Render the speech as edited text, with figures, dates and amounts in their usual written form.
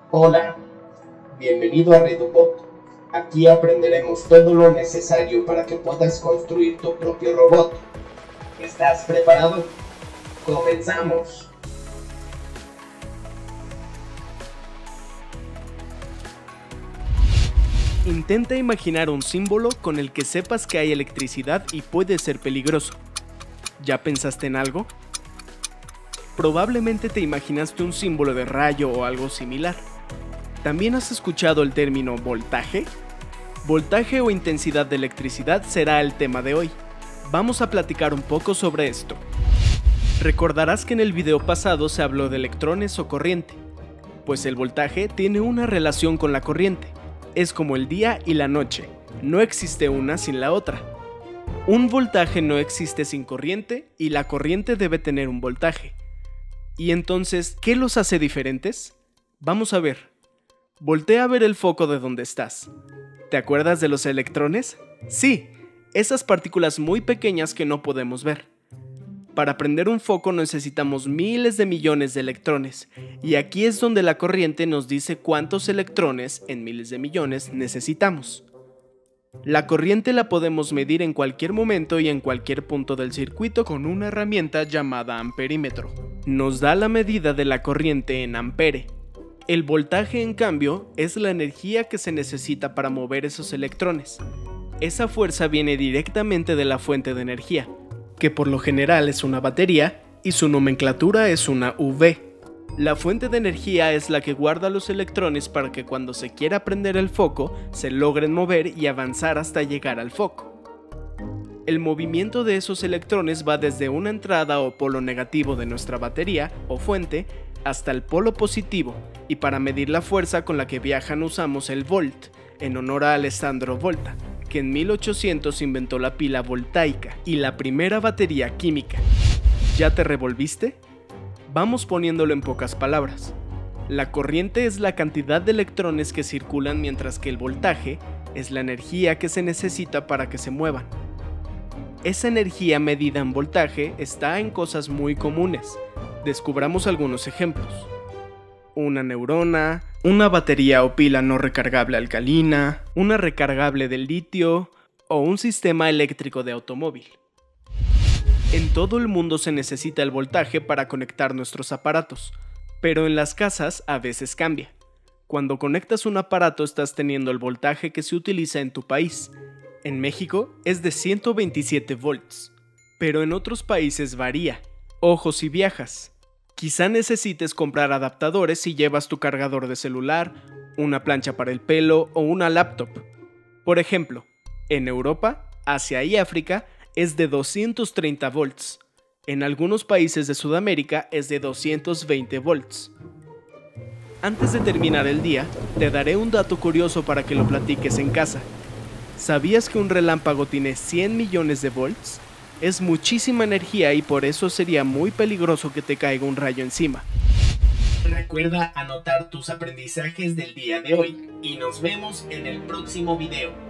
Hola, bienvenido a Redubot. Aquí aprenderemos todo lo necesario para que puedas construir tu propio robot. ¿Estás preparado? ¡Comenzamos! Intenta imaginar un símbolo con el que sepas que hay electricidad y puede ser peligroso. ¿Ya pensaste en algo? Probablemente te imaginaste un símbolo de rayo o algo similar. ¿También has escuchado el término voltaje? Voltaje o intensidad de electricidad será el tema de hoy. Vamos a platicar un poco sobre esto. Recordarás que en el video pasado se habló de electrones o corriente, pues el voltaje tiene una relación con la corriente. Es como el día y la noche, no existe una sin la otra. Un voltaje no existe sin corriente y la corriente debe tener un voltaje. ¿Y entonces qué los hace diferentes? Vamos a ver. Voltea a ver el foco de donde estás. ¿Te acuerdas de los electrones? Sí, esas partículas muy pequeñas que no podemos ver. Para prender un foco necesitamos miles de millones de electrones, y aquí es donde la corriente nos dice cuántos electrones en miles de millones necesitamos. La corriente la podemos medir en cualquier momento y en cualquier punto del circuito con una herramienta llamada amperímetro. Nos da la medida de la corriente en ampere. El voltaje, en cambio, es la energía que se necesita para mover esos electrones. Esa fuerza viene directamente de la fuente de energía, que por lo general es una batería, y su nomenclatura es una UV. La fuente de energía es la que guarda los electrones para que cuando se quiera prender el foco, se logren mover y avanzar hasta llegar al foco. El movimiento de esos electrones va desde una entrada o polo negativo de nuestra batería o fuente hasta el polo positivo, y para medir la fuerza con la que viajan usamos el volt, en honor a Alessandro Volta, que en 1800 inventó la pila voltaica y la primera batería química. ¿Ya te revolviste? Vamos poniéndolo en pocas palabras. La corriente es la cantidad de electrones que circulan, mientras que el voltaje es la energía que se necesita para que se muevan. Esa energía medida en voltaje está en cosas muy comunes. Descubramos algunos ejemplos. Una neurona, una batería o pila no recargable alcalina, una recargable de litio o un sistema eléctrico de automóvil. En todo el mundo se necesita el voltaje para conectar nuestros aparatos, pero en las casas a veces cambia. Cuando conectas un aparato estás teniendo el voltaje que se utiliza en tu país. En México es de 127 volts, pero en otros países varía. Ojo si viajas. Quizá necesites comprar adaptadores si llevas tu cargador de celular, una plancha para el pelo o una laptop. Por ejemplo, en Europa, Asia y África es de 230 volts. En algunos países de Sudamérica es de 220 volts. Antes de terminar el día, te daré un dato curioso para que lo platiques en casa. ¿Sabías que un relámpago tiene 100 millones de volts? Es muchísima energía y por eso sería muy peligroso que te caiga un rayo encima. Recuerda anotar tus aprendizajes del día de hoy y nos vemos en el próximo video.